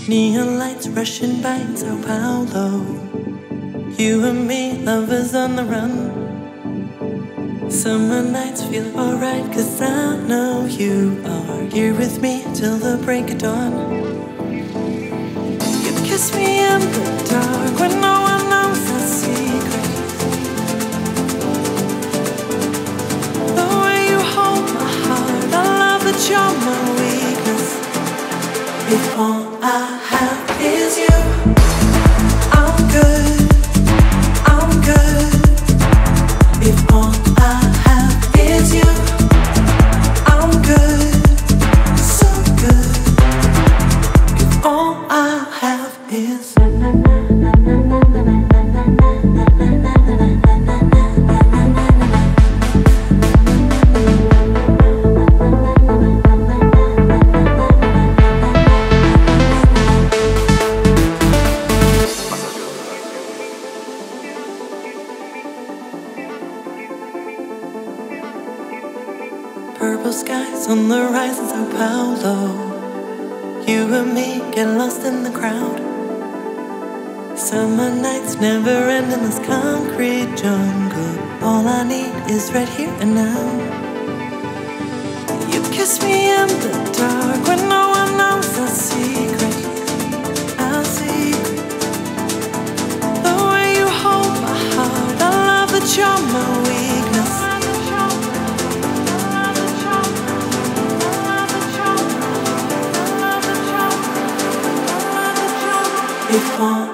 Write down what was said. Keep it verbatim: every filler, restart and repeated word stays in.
Neon lights rushing by in Sao Paulo. You and me, lovers on the run. Summer nights feel alright, cause I know you are here with me till the break of dawn. You kiss me in the dark when no one knows our secret. The way you hold my heart, I love that you're my weakness. If all I have is you, I'm good, I'm good. If all I have is you, I'm good, so good. If all I have is purple skies on the rise in Sao Paulo. You and me get lost in the crowd. Summer nights never end in this concrete jungle. All I need is right here and now. You kiss me in the dark when no one knows our secret, our secret. The way you hold my heart, I love that you're my weakness. If all